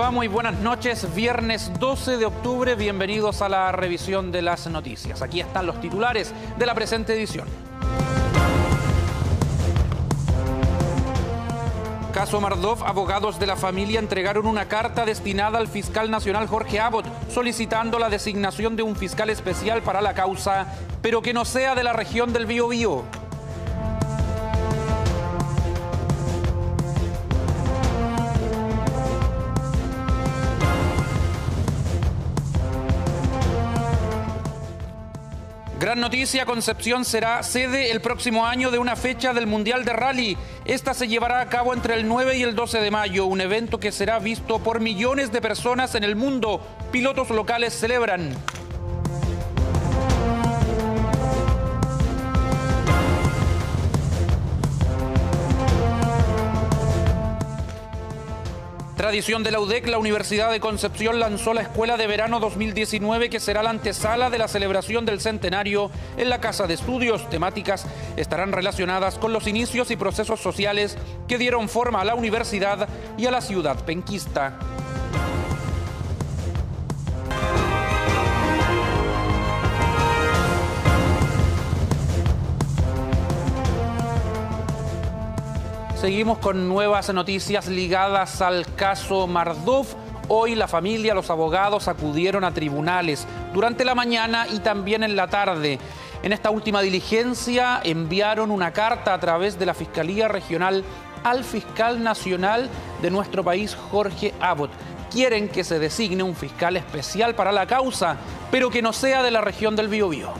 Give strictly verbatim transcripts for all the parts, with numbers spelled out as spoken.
va? Muy buenas noches. Viernes doce de octubre. Bienvenidos a la revisión de las noticias. Aquí están los titulares de la presente edición. Caso Mardov, abogados de la familia entregaron una carta destinada al fiscal nacional Jorge Abbott solicitando la designación de un fiscal especial para la causa, pero que no sea de la región del Biobío. Gran noticia, Concepción será sede el próximo año de una fecha del Mundial de Rally. Esta se llevará a cabo entre el nueve y el doce de mayo, un evento que será visto por millones de personas en el mundo. Pilotos locales celebran. Tradición de la U D E C, la Universidad de Concepción lanzó la Escuela de Verano dos mil diecinueve, que será la antesala de la celebración del centenario en la Casa de Estudios. Temáticas estarán relacionadas con los inicios y procesos sociales que dieron forma a la universidad y a la ciudad penquista. Seguimos con nuevas noticias ligadas al caso Mardov. Hoy la familia, los abogados acudieron a tribunales durante la mañana y también en la tarde. En esta última diligencia enviaron una carta a través de la Fiscalía Regional al fiscal nacional de nuestro país, Jorge Abbott. Quieren que se designe un fiscal especial para la causa, pero que no sea de la región del Biobío.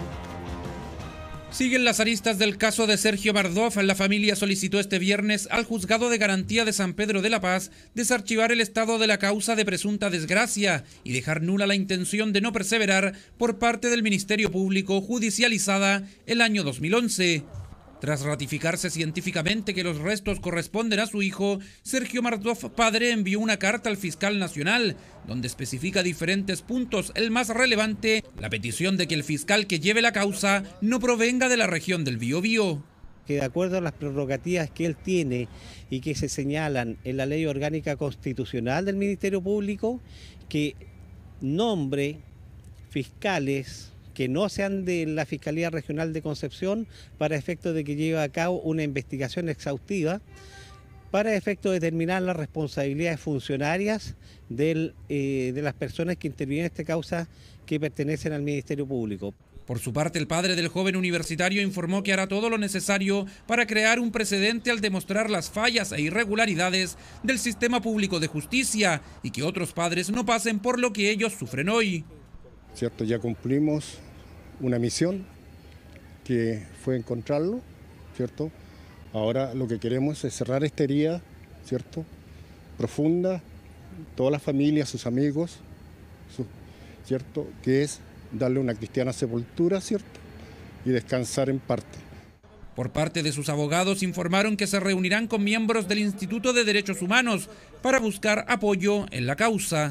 Siguen las aristas del caso de Sergio Mardov. La familia solicitó este viernes al Juzgado de Garantía de San Pedro de la Paz desarchivar el estado de la causa de presunta desgracia y dejar nula la intención de no perseverar por parte del Ministerio Público judicializada el año dos mil once. Tras ratificarse científicamente que los restos corresponden a su hijo, Sergio Mardov padre envió una carta al fiscal nacional, donde especifica diferentes puntos. El más relevante, la petición de que el fiscal que lleve la causa no provenga de la región del Biobío. Que de acuerdo a las prerrogativas que él tiene y que se señalan en la Ley Orgánica Constitucional del Ministerio Público, que nombre fiscales que no sean de la Fiscalía Regional de Concepción para efecto de que lleve a cabo una investigación exhaustiva para efecto de determinar las responsabilidades funcionarias del, eh, de las personas que intervienen en esta causa que pertenecen al Ministerio Público. Por su parte, el padre del joven universitario informó que hará todo lo necesario para crear un precedente al demostrar las fallas e irregularidades del sistema público de justicia y que otros padres no pasen por lo que ellos sufren hoy. Cierto, ya cumplimos una misión que fue encontrarlo, ¿cierto? Ahora lo que queremos es cerrar esta herida, ¿cierto? Profunda, toda la familia, sus amigos, su, ¿cierto? Que es darle una cristiana sepultura, ¿cierto? Y descansar en parte. Por parte de sus abogados informaron que se reunirán con miembros del Instituto de Derechos Humanos para buscar apoyo en la causa.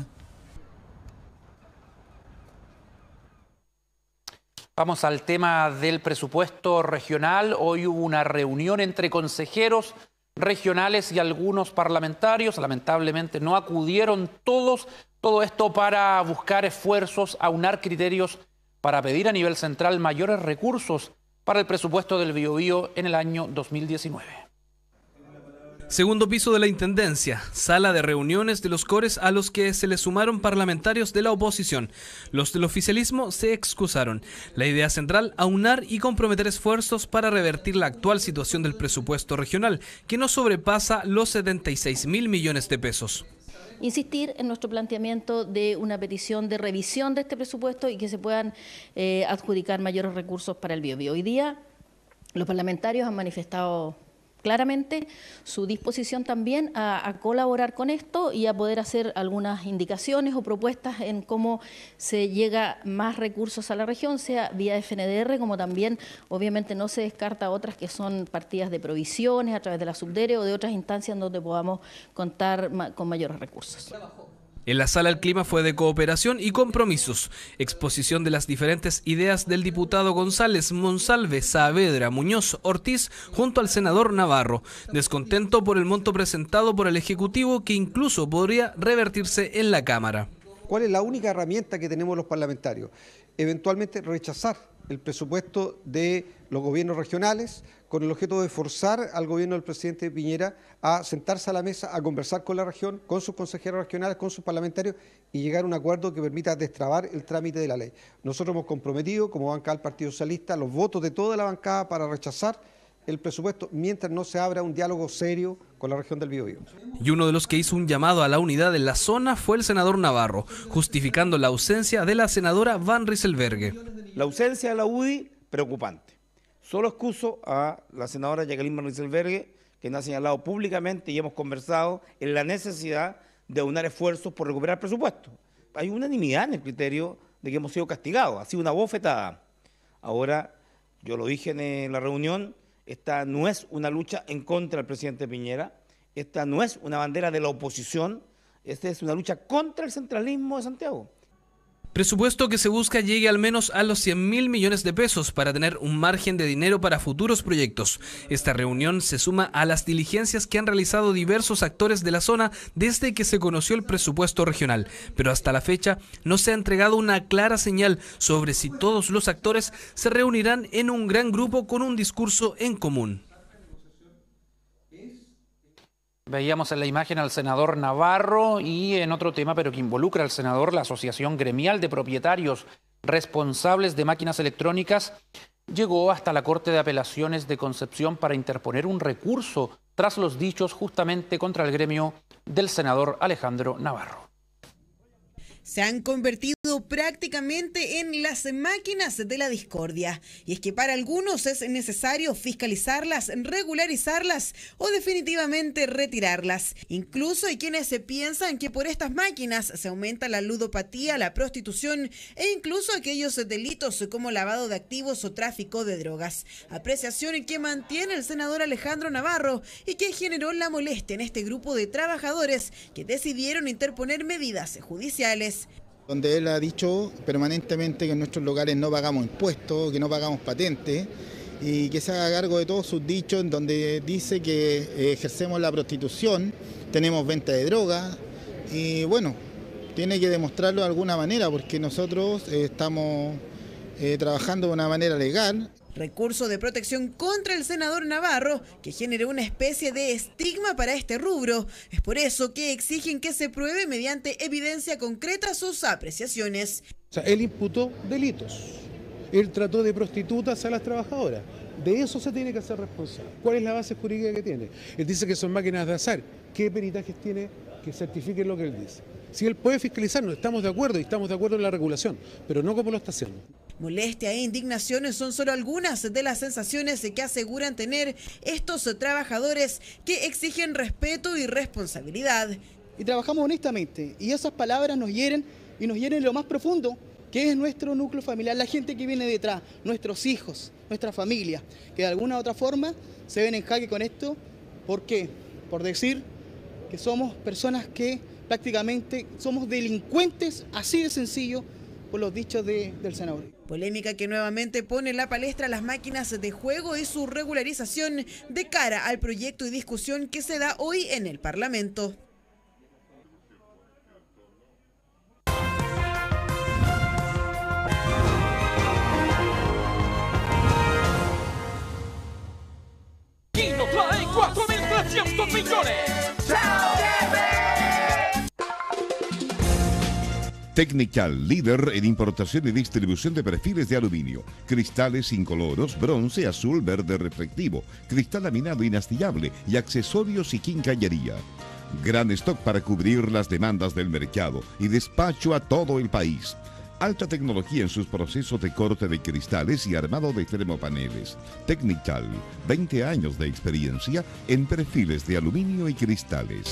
Vamos al tema del presupuesto regional. Hoy hubo una reunión entre consejeros regionales y algunos parlamentarios. Lamentablemente no acudieron todos. Todo esto para buscar esfuerzos, aunar criterios para pedir a nivel central mayores recursos para el presupuesto del Biobío en el año dos mil diecinueve. Segundo piso de la Intendencia, sala de reuniones de los cores a los que se le sumaron parlamentarios de la oposición. Los del oficialismo se excusaron. La idea central, aunar y comprometer esfuerzos para revertir la actual situación del presupuesto regional, que no sobrepasa los setenta y seis mil millones de pesos. Insistir en nuestro planteamiento de una petición de revisión de este presupuesto y que se puedan eh, adjudicar mayores recursos para el Biobío. Hoy día los parlamentarios han manifestado claramente su disposición también a, a colaborar con esto y a poder hacer algunas indicaciones o propuestas en cómo se llega más recursos a la región, sea vía F N D R, como también obviamente no se descarta otras que son partidas de provisiones a través de la Subdere o de otras instancias donde podamos contar ma- con mayores recursos. En la sala el clima fue de cooperación y compromisos. Exposición de las diferentes ideas del diputado González, Monsalve, Saavedra, Muñoz, Ortiz, junto al senador Navarro. Descontento por el monto presentado por el Ejecutivo, que incluso podría revertirse en la Cámara. ¿Cuál es la única herramienta que tenemos los parlamentarios? Eventualmente rechazar el presupuesto de los gobiernos regionales con el objeto de forzar al gobierno del presidente Piñera a sentarse a la mesa, a conversar con la región, con sus consejeros regionales, con sus parlamentarios y llegar a un acuerdo que permita destrabar el trámite de la ley. Nosotros hemos comprometido, como bancada del Partido Socialista, los votos de toda la bancada para rechazar el presupuesto mientras no se abra un diálogo serio con la región del Biobío. Y uno de los que hizo un llamado a la unidad en la zona fue el senador Navarro, justificando la ausencia de la senadora Van Rysselberghe. La ausencia de la U D I, preocupante. Solo excuso a la senadora Jacqueline Van Rysselberghe, que nos ha señalado públicamente y hemos conversado en la necesidad de aunar esfuerzos por recuperar presupuesto. Hay unanimidad en el criterio de que hemos sido castigados, ha sido una bofetada. Ahora, yo lo dije en la reunión, esta no es una lucha en contra del presidente Piñera, esta no es una bandera de la oposición, esta es una lucha contra el centralismo de Santiago. Presupuesto que se busca llegue al menos a los cien mil millones de pesos para tener un margen de dinero para futuros proyectos. Esta reunión se suma a las diligencias que han realizado diversos actores de la zona desde que se conoció el presupuesto regional, pero hasta la fecha no se ha entregado una clara señal sobre si todos los actores se reunirán en un gran grupo con un discurso en común. Veíamos en la imagen al senador Navarro y en otro tema, pero que involucra al senador, la Asociación Gremial de Propietarios Responsables de Máquinas Electrónicas llegó hasta la Corte de Apelaciones de Concepción para interponer un recurso tras los dichos justamente contra el gremio del senador Alejandro Navarro. Se han convertido prácticamente en las máquinas de la discordia. Y es que para algunos es necesario fiscalizarlas, regularizarlas o definitivamente retirarlas. Incluso hay quienes se piensan que por estas máquinas se aumenta la ludopatía, la prostitución e incluso aquellos delitos como lavado de activos o tráfico de drogas. Apreciación que mantiene el senador Alejandro Navarro y que generó la molestia en este grupo de trabajadores que decidieron interponer medidas judiciales. Donde él ha dicho permanentemente que en nuestros locales no pagamos impuestos, que no pagamos patentes y que se haga cargo de todos sus dichos, en donde dice que ejercemos la prostitución, tenemos venta de droga y bueno, tiene que demostrarlo de alguna manera porque nosotros eh, estamos eh, trabajando de una manera legal. Recurso de protección contra el senador Navarro, que generó una especie de estigma para este rubro. Es por eso que exigen que se pruebe mediante evidencia concreta sus apreciaciones. O sea, él imputó delitos. Él trató de prostitutas a las trabajadoras. De eso se tiene que hacer responsable. ¿Cuál es la base jurídica que tiene? Él dice que son máquinas de azar. ¿Qué peritajes tiene que certifiquen lo que él dice? Si él puede fiscalizarnos, estamos de acuerdo y estamos de acuerdo en la regulación, pero no como lo está haciendo. Molestia e indignaciones son solo algunas de las sensaciones que aseguran tener estos trabajadores que exigen respeto y responsabilidad. Y trabajamos honestamente y esas palabras nos hieren y nos hieren en lo más profundo, que es nuestro núcleo familiar, la gente que viene detrás, nuestros hijos, nuestra familia, que de alguna u otra forma se ven en jaque con esto. ¿Por qué? Por decir que somos personas que prácticamente somos delincuentes, así de sencillo, por los dichos de, del senador. Polémica que nuevamente pone en la palestra las máquinas de juego y su regularización de cara al proyecto y discusión que se da hoy en el Parlamento. Kino trae cuatro mil trescientos millones. ¡Chao, Technical, líder en importación y distribución de perfiles de aluminio, cristales incoloros, bronce, azul, verde reflectivo, cristal laminado inastillable y accesorios y quincallería. Gran stock para cubrir las demandas del mercado y despacho a todo el país. Alta tecnología en sus procesos de corte de cristales y armado de termopaneles. Technical, veinte años de experiencia en perfiles de aluminio y cristales.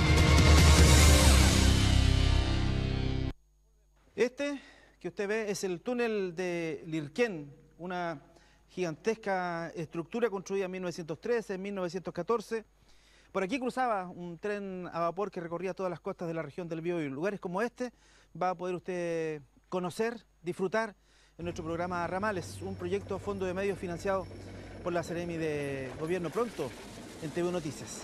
Este que usted ve es el túnel de Lirquén, una gigantesca estructura construida en mil novecientos trece, en mil novecientos catorce, Por aquí cruzaba un tren a vapor que recorría todas las costas de la región del Biobío. Lugares como este va a poder usted conocer, disfrutar en nuestro programa Ramales, un proyecto a fondo de medios financiado por la Seremi de Gobierno, pronto en T V Noticias.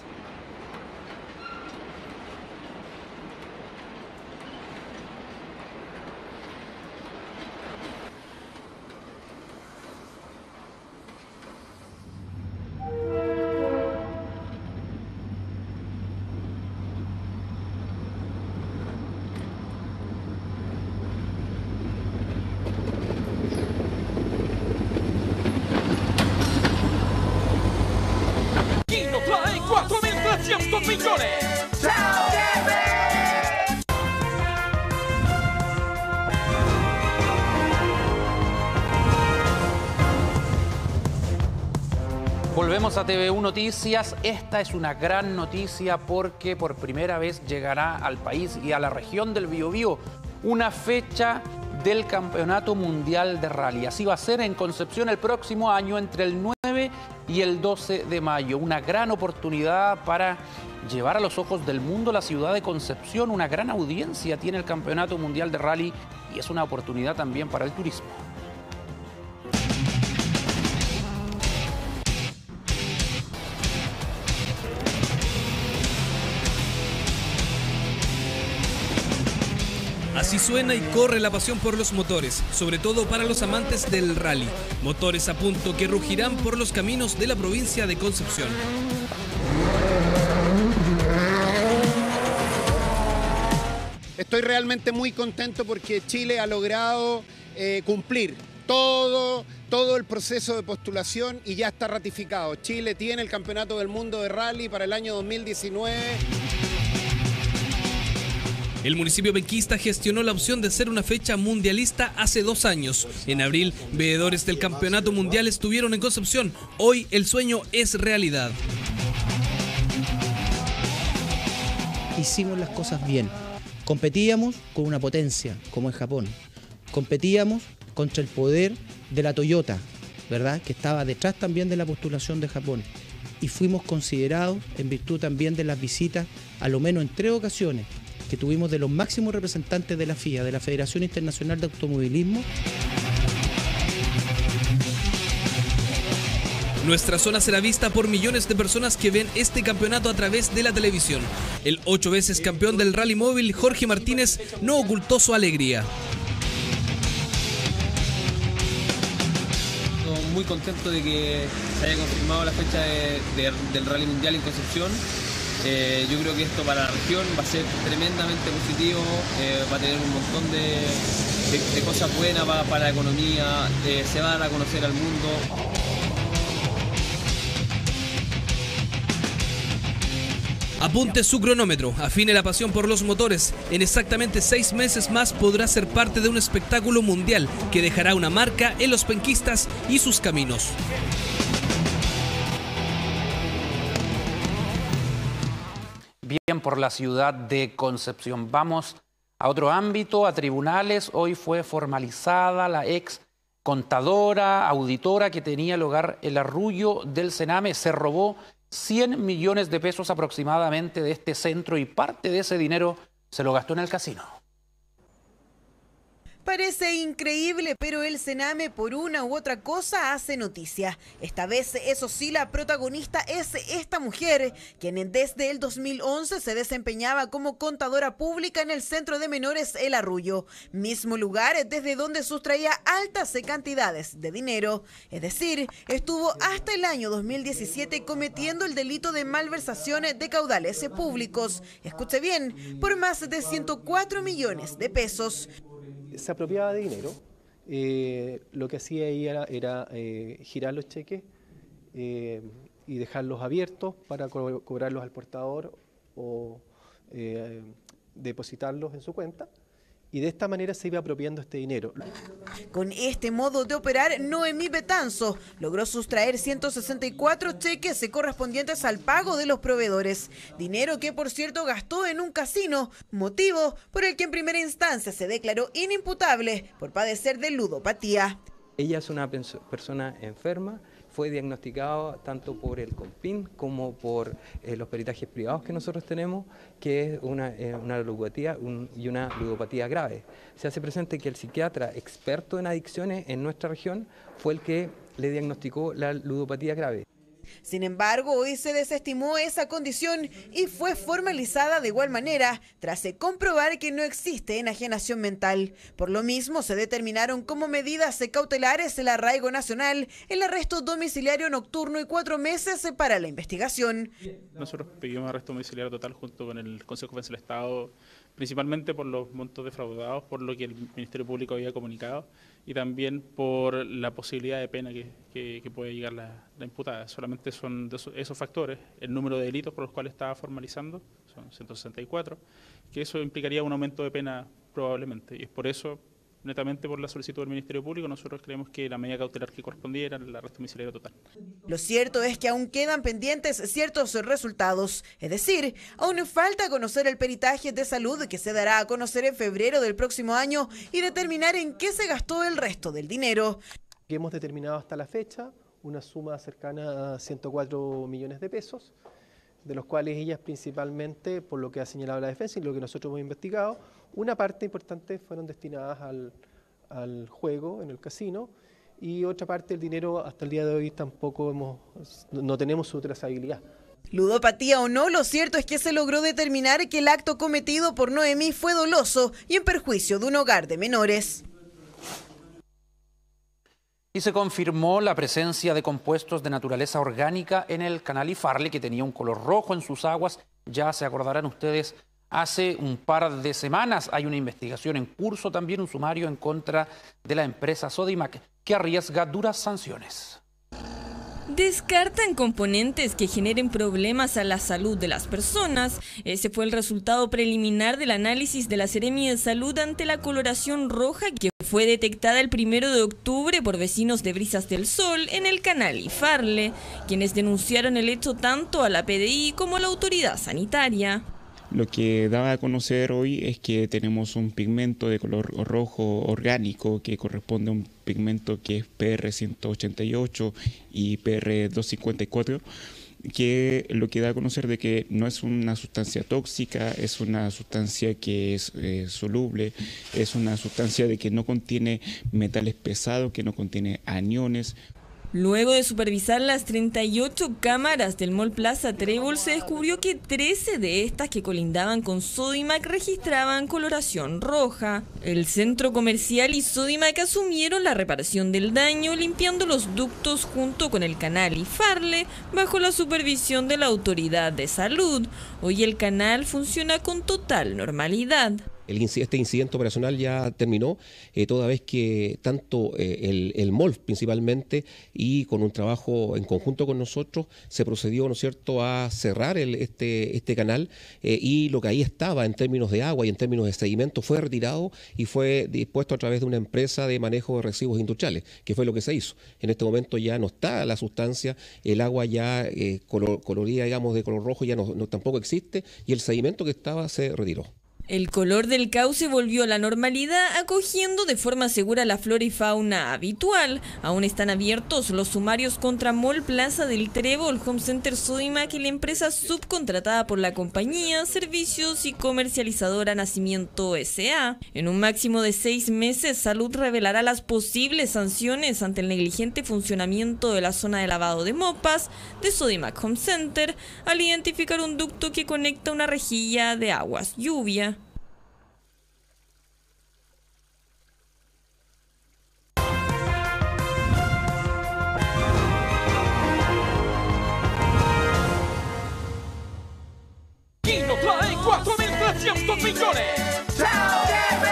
cuatro mil trescientos millones. ¡Chao, Volvemos a T V U Noticias. Esta es una gran noticia porque por primera vez llegará al país y a la región del Biobío una fecha del Campeonato Mundial de Rally. Así va a ser en Concepción el próximo año entre el nueve y el doce de mayo. Una gran oportunidad para llevar a los ojos del mundo la ciudad de Concepción. Una gran audiencia tiene el Campeonato Mundial de Rally y es una oportunidad también para el turismo. Así suena y corre la pasión por los motores, sobre todo para los amantes del rally. Motores a punto que rugirán por los caminos de la provincia de Concepción. Estoy realmente muy contento porque Chile ha logrado eh, cumplir todo, todo el proceso de postulación y ya está ratificado. Chile tiene el Campeonato del Mundo de Rally para el año dos mil diecinueve. El municipio penquista gestionó la opción de ser una fecha mundialista hace dos años. En abril, veedores del Campeonato Mundial estuvieron en Concepción. Hoy el sueño es realidad. Hicimos las cosas bien. Competíamos con una potencia, como es Japón. Competíamos contra el poder de la Toyota, ¿verdad?, que estaba detrás también de la postulación de Japón. Y fuimos considerados, en virtud también de las visitas, a lo menos en tres ocasiones, que tuvimos de los máximos representantes de la F I A, de la Federación Internacional de Automovilismo. Nuestra zona será vista por millones de personas que ven este campeonato a través de la televisión. El ocho veces campeón del rally móvil, Jorge Martínez, no ocultó su alegría. Muy contento de que se haya confirmado la fecha de, de, del Rally Mundial en Concepción. Eh, yo creo que esto para la región va a ser tremendamente positivo, eh, va a tener un montón de, de, de cosas buenas para, para la economía, eh, se va a dar a conocer al mundo. Apunte su cronómetro, afine la pasión por los motores. En exactamente seis meses más podrá ser parte de un espectáculo mundial que dejará una marca en los penquistas y sus caminos. Bien por la ciudad de Concepción. Vamos a otro ámbito, a tribunales. Hoy fue formalizada la ex contadora, auditora que tenía lugar el arrullo del Sename. Se robó cien millones de pesos aproximadamente de este centro y parte de ese dinero se lo gastó en el casino. Parece increíble, pero el Sename por una u otra cosa hace noticia. Esta vez, eso sí, la protagonista es esta mujer, quien desde el dos mil once se desempeñaba como contadora pública en el Centro de Menores El Arrullo, mismo lugar desde donde sustraía altas cantidades de dinero. Es decir, estuvo hasta el año dos mil diecisiete cometiendo el delito de malversación de caudales públicos. Escuche bien, por más de ciento cuatro millones de pesos. Se apropiaba de dinero, eh, lo que hacía ella era, era eh, girar los cheques eh, y dejarlos abiertos para co cobrarlos al portador o eh, depositarlos en su cuenta. Y de esta manera se iba apropiando este dinero. Con este modo de operar, Noemí Betanzo logró sustraer ciento sesenta y cuatro cheques correspondientes al pago de los proveedores. Dinero que, por cierto, gastó en un casino, motivo por el que en primera instancia se declaró inimputable por padecer de ludopatía. Ella es una persona enferma, fue diagnosticado tanto por el CONPIN como por eh, los peritajes privados que nosotros tenemos, que es una, eh, una ludopatía un, y una ludopatía grave. Se hace presente que el psiquiatra experto en adicciones en nuestra región fue el que le diagnosticó la ludopatía grave. Sin embargo, hoy se desestimó esa condición y fue formalizada de igual manera tras comprobar que no existe enajenación mental. Por lo mismo, se determinaron como medidas cautelares el arraigo nacional, el arresto domiciliario nocturno y cuatro meses para la investigación. Nosotros pedimos arresto domiciliario total junto con el Consejo de Defensa del Estado, principalmente por los montos defraudados, por lo que el Ministerio Público había comunicado, y también por la posibilidad de pena que, que, que puede llegar la, la imputada. Solamente son de esos, esos factores, el número de delitos por los cuales estaba formalizando, son ciento sesenta y cuatro, que eso implicaría un aumento de pena probablemente, y es por eso, netamente por la solicitud del Ministerio Público, nosotros creemos que la medida cautelar que correspondía era el arresto domiciliario total. Lo cierto es que aún quedan pendientes ciertos resultados, es decir, aún falta conocer el peritaje de salud que se dará a conocer en febrero del próximo año y determinar en qué se gastó el resto del dinero. Hemos determinado hasta la fecha una suma cercana a ciento cuatro millones de pesos, de los cuales ellas principalmente, por lo que ha señalado la defensa y lo que nosotros hemos investigado, una parte importante fueron destinadas al, al juego en el casino y otra parte del dinero hasta el día de hoy tampoco hemos, no tenemos su trazabilidad. Ludopatía o no, lo cierto es que se logró determinar que el acto cometido por Noemí fue doloso y en perjuicio de un hogar de menores. Y se confirmó la presencia de compuestos de naturaleza orgánica en el canal Ifarle, que tenía un color rojo en sus aguas. Ya se acordarán ustedes, hace un par de semanas hay una investigación en curso, también un sumario en contra de la empresa Sodimac, que arriesga duras sanciones. Descartan componentes que generen problemas a la salud de las personas. Ese fue el resultado preliminar del análisis de la Seremi de Salud ante la coloración roja que fue detectada el primero de octubre por vecinos de Brisas del Sol en el canal Ifarle, quienes denunciaron el hecho tanto a la P D I como a la autoridad sanitaria. Lo que daba a conocer hoy es que tenemos un pigmento de color rojo orgánico que corresponde a un pigmento que es P R ciento ochenta y ocho y P R doscientos cincuenta y cuatro, que lo que da a conocer de que no es una sustancia tóxica, es una sustancia que es eh, soluble, es una sustancia de que no contiene metales pesados, que no contiene aniones. Luego de supervisar las treinta y ocho cámaras del Mall Plaza Trébol, se descubrió que trece de estas que colindaban con Sodimac registraban coloración roja. El centro comercial y Sodimac asumieron la reparación del daño, limpiando los ductos junto con el canal Ifarle, bajo la supervisión de la autoridad de salud. Hoy el canal funciona con total normalidad. Este incidente operacional ya terminó, eh, toda vez que tanto eh, el, el M O L principalmente y con un trabajo en conjunto con nosotros se procedió, ¿no es cierto?, a cerrar el, este, este canal eh, y lo que ahí estaba en términos de agua y en términos de sedimento fue retirado y fue dispuesto a través de una empresa de manejo de residuos industriales, que fue lo que se hizo. En este momento ya no está la sustancia, el agua ya eh, color, colorida, digamos, de color rojo ya no, no, tampoco existe y el sedimento que estaba se retiró. El color del cauce volvió a la normalidad, acogiendo de forma segura la flora y fauna habitual. Aún están abiertos los sumarios contra Mall Plaza del Trébol, Home Center Sodimac y la empresa subcontratada por la compañía, Servicios y Comercializadora Nacimiento S A En un máximo de seis meses, Salud revelará las posibles sanciones ante el negligente funcionamiento de la zona de lavado de mopas de Sodimac Home Center al identificar un ducto que conecta una rejilla de aguas lluvia. Kino trae cuatro mil trescientos millones. ¡Chao,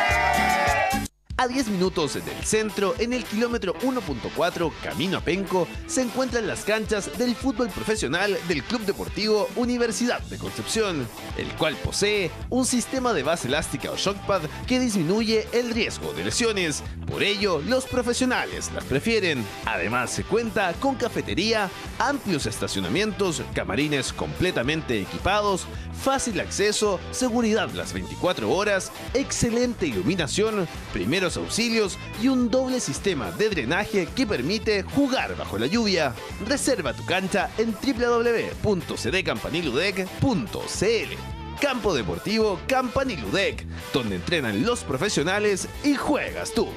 A diez minutos del centro, en el kilómetro uno punto cuatro, camino a Penco, se encuentran las canchas del fútbol profesional del Club Deportivo Universidad de Concepción, el cual posee un sistema de base elástica o shockpad que disminuye el riesgo de lesiones. Por ello, los profesionales las prefieren. Además, se cuenta con cafetería, amplios estacionamientos, camarines completamente equipados, fácil acceso, seguridad las veinticuatro horas, excelente iluminación, primeros primeros auxilios y un doble sistema de drenaje que permite jugar bajo la lluvia. Reserva tu cancha en w w w punto c d campaniludec punto c l. Campo Deportivo Campaniludec, donde entrenan los profesionales y juegas tú.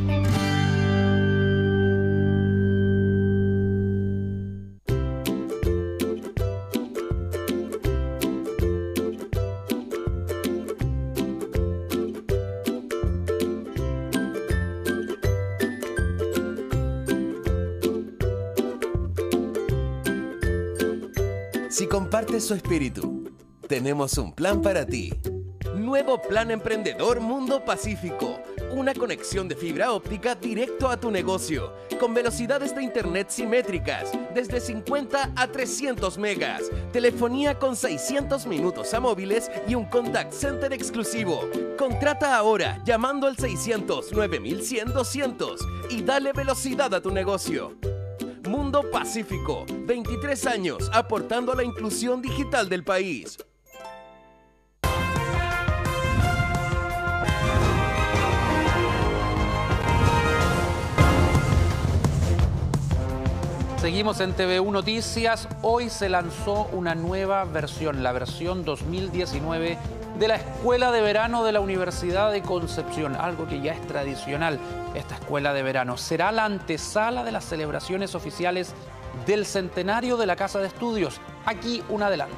Si compartes su espíritu, tenemos un plan para ti. Nuevo Plan Emprendedor Mundo Pacífico. Una conexión de fibra óptica directo a tu negocio, con velocidades de internet simétricas, desde cincuenta a trescientos megas, telefonía con seiscientos minutos a móviles y un contact center exclusivo. Contrata ahora llamando al seiscientos, nueve mil cien, doscientos y dale velocidad a tu negocio. Mundo Pacífico, veintitrés años aportando a la inclusión digital del país. Seguimos en T V U Noticias. Hoy se lanzó una nueva versión, la versión dos mil diecinueve de la Escuela de Verano de la Universidad de Concepción, algo que ya es tradicional. Esta escuela de verano será la antesala de las celebraciones oficiales del centenario de la Casa de Estudios. Aquí un adelanto.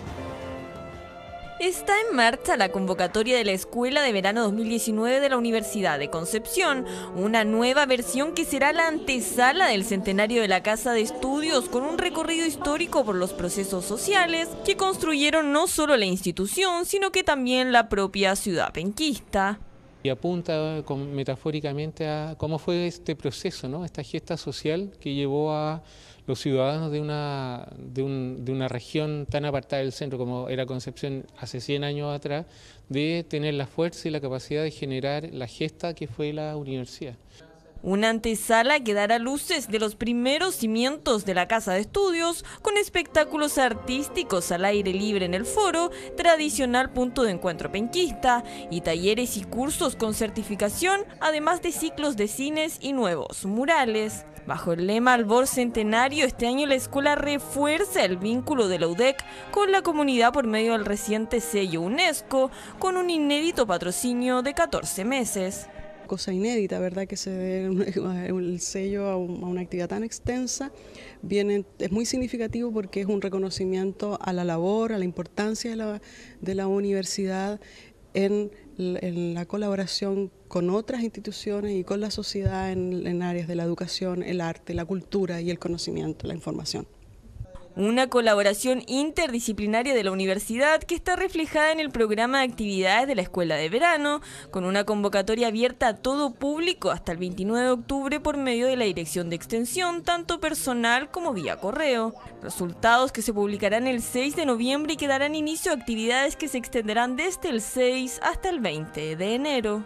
Está en marcha la convocatoria de la Escuela de Verano dos mil diecinueve de la Universidad de Concepción, una nueva versión que será la antesala del centenario de la Casa de Estudios, con un recorrido histórico por los procesos sociales que construyeron no solo la institución, sino que también la propia ciudad penquista. Y apunta con, metafóricamente a cómo fue este proceso, ¿no? Esta gesta social que llevó a los ciudadanos de una, de, un, de una región tan apartada del centro como era Concepción hace cien años atrás, de tener la fuerza y la capacidad de generar la gesta que fue la universidad. Una antesala que dará luces de los primeros cimientos de la Casa de Estudios, con espectáculos artísticos al aire libre en el foro, tradicional punto de encuentro penquista, y talleres y cursos con certificación, además de ciclos de cines y nuevos murales. Bajo el lema Albor Centenario, este año la escuela refuerza el vínculo de la U D E C con la comunidad por medio del reciente sello UNESCO, con un inédito patrocinio de catorce meses. Cosa inédita, ¿verdad? Que se dé el sello a una actividad tan extensa. Viene, es muy significativo porque es un reconocimiento a la labor, a la importancia de la, de la universidad en, en la colaboración con otras instituciones y con la sociedad en, en áreas de la educación, el arte, la cultura y el conocimiento, la información. Una colaboración interdisciplinaria de la universidad que está reflejada en el programa de actividades de la Escuela de Verano, con una convocatoria abierta a todo público hasta el veintinueve de octubre por medio de la Dirección de Extensión, tanto personal como vía correo. Resultados que se publicarán el seis de noviembre y que darán inicio a actividades que se extenderán desde el seis hasta el veinte de enero.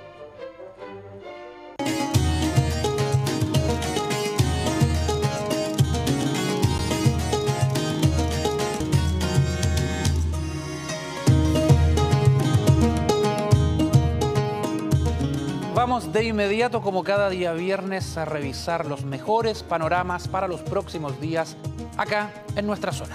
Vamos de inmediato, como cada día viernes, a revisar los mejores panoramas para los próximos días acá en nuestra zona.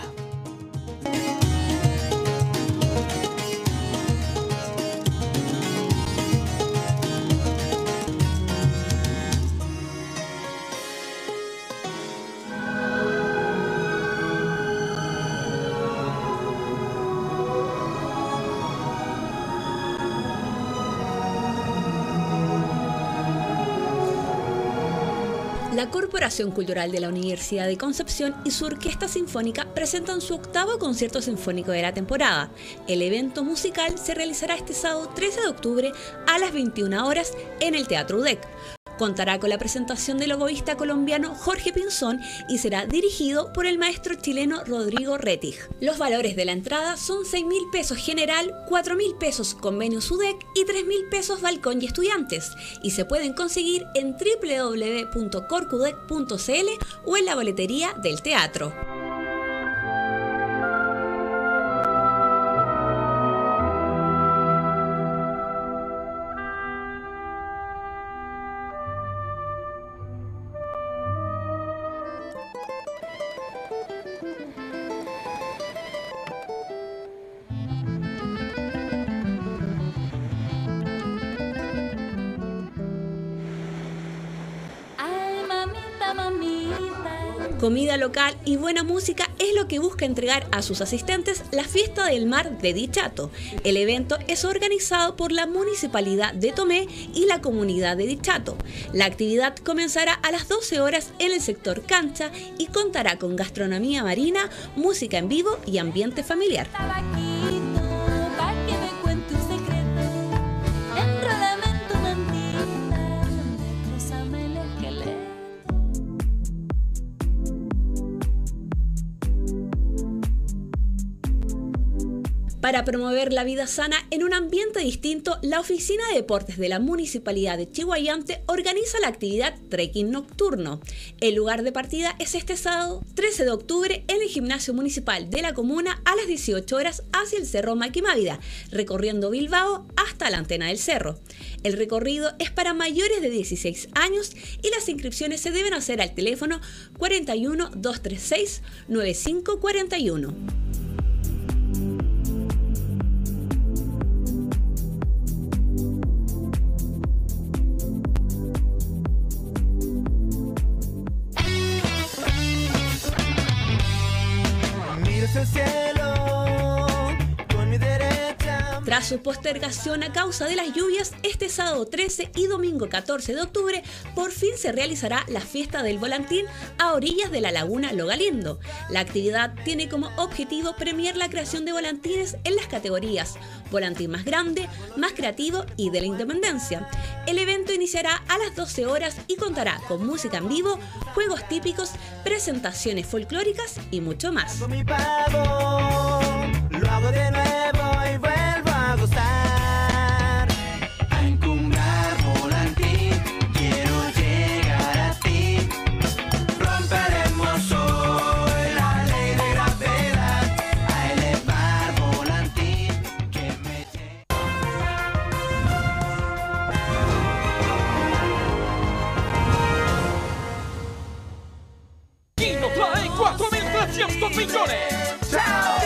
La Corporación Cultural de la Universidad de Concepción y su Orquesta Sinfónica presentan su octavo concierto sinfónico de la temporada. El evento musical se realizará este sábado trece de octubre a las veintiuna horas en el Teatro U D E C. Contará con la presentación del oboísta colombiano Jorge Pinzón y será dirigido por el maestro chileno Rodrigo Rettig. Los valores de la entrada son seis mil pesos general, cuatro mil pesos convenios U D E C y tres mil pesos balcón y estudiantes, y se pueden conseguir en w w w punto corcudec punto c l o en la boletería del teatro. Comida local y buena música es lo que busca entregar a sus asistentes la Fiesta del Mar de Dichato. El evento es organizado por la Municipalidad de Tomé y la comunidad de Dichato. La actividad comenzará a las doce horas en el sector cancha y contará con gastronomía marina, música en vivo y ambiente familiar. Para promover la vida sana en un ambiente distinto, la Oficina de Deportes de la Municipalidad de Chiguayante organiza la actividad Trekking Nocturno. El lugar de partida es este sábado trece de octubre en el Gimnasio Municipal de la Comuna a las dieciocho horas hacia el Cerro Maquimávida, recorriendo Bilbao hasta la antena del cerro. El recorrido es para mayores de dieciséis años y las inscripciones se deben hacer al teléfono cuarenta y uno, doscientos treinta y seis, noventa y cinco cuarenta y uno. Tras su postergación a causa de las lluvias, este sábado trece y domingo catorce de octubre por fin se realizará la fiesta del volantín a orillas de la laguna Logalindo. La actividad tiene como objetivo premiar la creación de volantines en las categorías volantín más grande, más creativo y de la independencia. El evento iniciará a las doce horas y contará con música en vivo, juegos típicos, presentaciones folclóricas y mucho más. Lo hago de nuevo y vuelvo a gozar. A encumbrar volantín, quiero llegar a ti. Romperemos hoy la ley de gravedad. A elevar volantín, que me llegue. Kino trae cuatro mil trescientos millones. ¡Chao!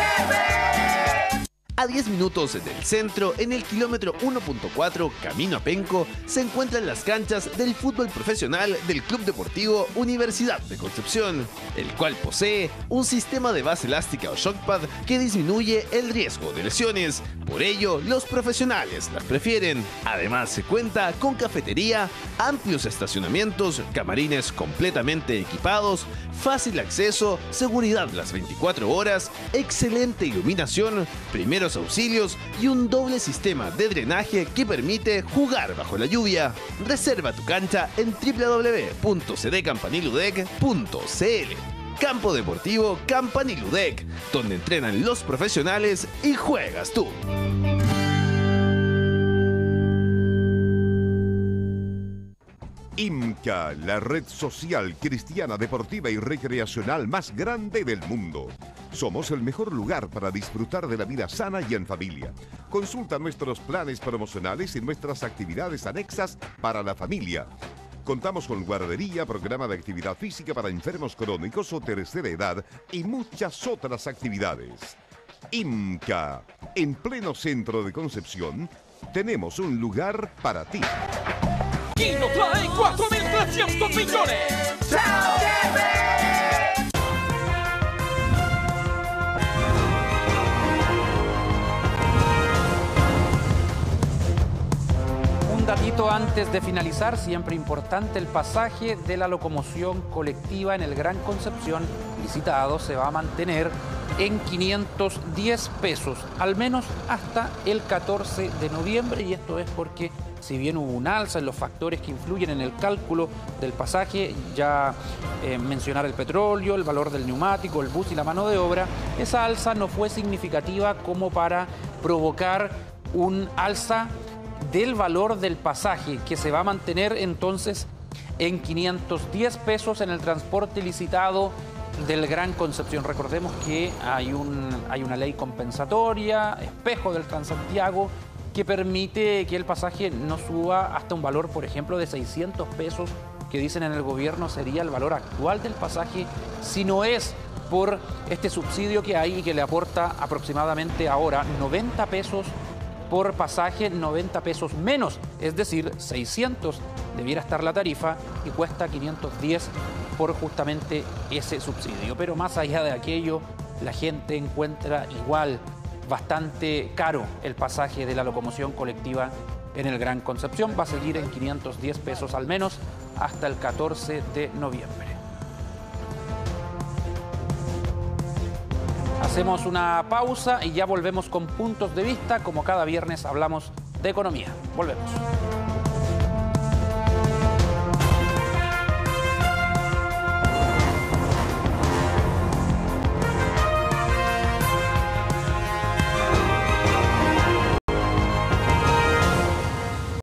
A diez minutos del centro, en el kilómetro uno punto cuatro, camino a Penco, se encuentran las canchas del fútbol profesional del Club Deportivo Universidad de Concepción, el cual posee un sistema de base elástica o shockpad que disminuye el riesgo de lesiones. Por ello, los profesionales las prefieren. Además, se cuenta con cafetería, amplios estacionamientos, camarines completamente equipados, fácil acceso, seguridad las veinticuatro horas, excelente iluminación, primeros auxilios y un doble sistema de drenaje que permite jugar bajo la lluvia. Reserva tu cancha en doble u doble u doble u punto c d campaniludec punto c l. Campo Deportivo Campaniludec, donde entrenan los profesionales y juegas tú. IMCA, la red social cristiana, deportiva y recreacional más grande del mundo. Somos el mejor lugar para disfrutar de la vida sana y en familia. Consulta nuestros planes promocionales y nuestras actividades anexas para la familia. Contamos con guardería, programa de actividad física para enfermos crónicos o tercera edad y muchas otras actividades. IMCA, en pleno centro de Concepción, tenemos un lugar para ti. Kino trae cuatro mil trescientos millones. ¡Chao! Un datito antes de finalizar, siempre importante, el pasaje de la locomoción colectiva en el Gran Concepción licitado se va a mantener en quinientos diez pesos, al menos hasta el catorce de noviembre, y esto es porque si bien hubo un alza en los factores que influyen en el cálculo del pasaje, ya eh, mencionar el petróleo, el valor del neumático, el bus y la mano de obra, esa alza no fue significativa como para provocar un alza del valor del pasaje, que se va a mantener entonces en quinientos diez pesos en el transporte licitado del Gran Concepción. Recordemos que hay, un, hay una ley compensatoria, espejo del Transantiago, que permite que el pasaje no suba hasta un valor, por ejemplo, de seiscientos pesos, que dicen en el gobierno sería el valor actual del pasaje, si no es por este subsidio que hay y que le aporta aproximadamente ahora noventa pesos por pasaje, noventa pesos menos, es decir, seiscientos debiera estar la tarifa y cuesta quinientos diez por justamente ese subsidio. Pero más allá de aquello, la gente encuentra igual bastante caro el pasaje de la locomoción colectiva en el Gran Concepción. Va a seguir en quinientos diez pesos al menos hasta el catorce de noviembre. Hacemos una pausa y ya volvemos con puntos de vista. Como cada viernes hablamos de economía. Volvemos.